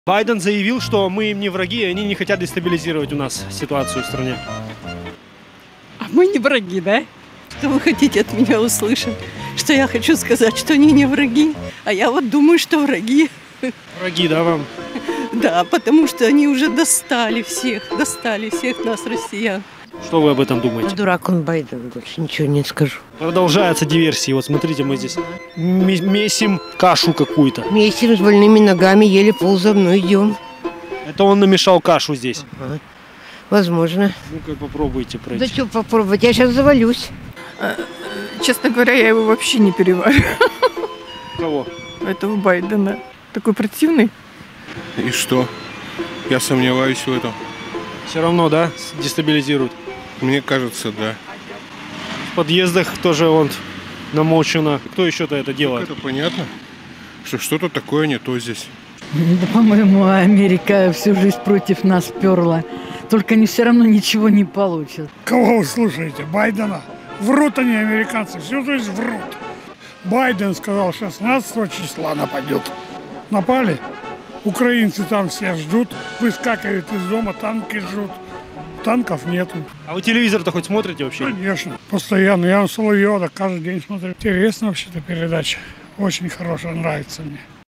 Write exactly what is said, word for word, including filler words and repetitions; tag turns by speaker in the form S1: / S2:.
S1: Байден заявил, что мы им не враги, и они не хотят дестабилизировать у нас ситуацию в стране.
S2: А мы не враги, да? Что вы хотите от меня услышать? Что я хочу сказать, что они не враги, а я вот думаю, что враги.
S1: Враги, да, вам?
S2: Да, потому что они уже достали всех, достали всех нас, россиян.
S1: Что вы об этом думаете?
S3: Дурак он Байден, больше ничего не скажу.
S1: Продолжаются диверсии. Вот смотрите, мы здесь месим кашу какую-то.
S3: Месим с больными ногами, еле ползавно идем.
S1: Это он намешал кашу здесь.
S3: Ага. Возможно.
S1: Ну-ка попробуйте пройти.
S3: Да что попробовать, я сейчас завалюсь.
S4: Честно говоря, я его вообще не перевариваю.
S1: Кого?
S4: Этого Байдена. Такой противный.
S5: И что? Я сомневаюсь в этом.
S1: Все равно, да, дестабилизируют?
S5: Мне кажется, да.
S1: В подъездах тоже он намочено. Кто еще-то это делает?
S5: Так это понятно, что что-то такое не то здесь.
S6: Да, по-моему, Америка всю жизнь против нас перла. Только они все равно ничего не получат.
S7: Кого вы слушаете? Байдена? Врут они, американцы, всю жизнь врут. Байден сказал, шестнадцатого числа нападет. Напали? Украинцы там все ждут, выскакивают из дома, танки ждут. Танков нету.
S1: А вы телевизор-то хоть смотрите вообще?
S7: Конечно, постоянно. Я Соловьева каждый день смотрю. Интересная вообще-то передача. Очень хорошая, нравится мне.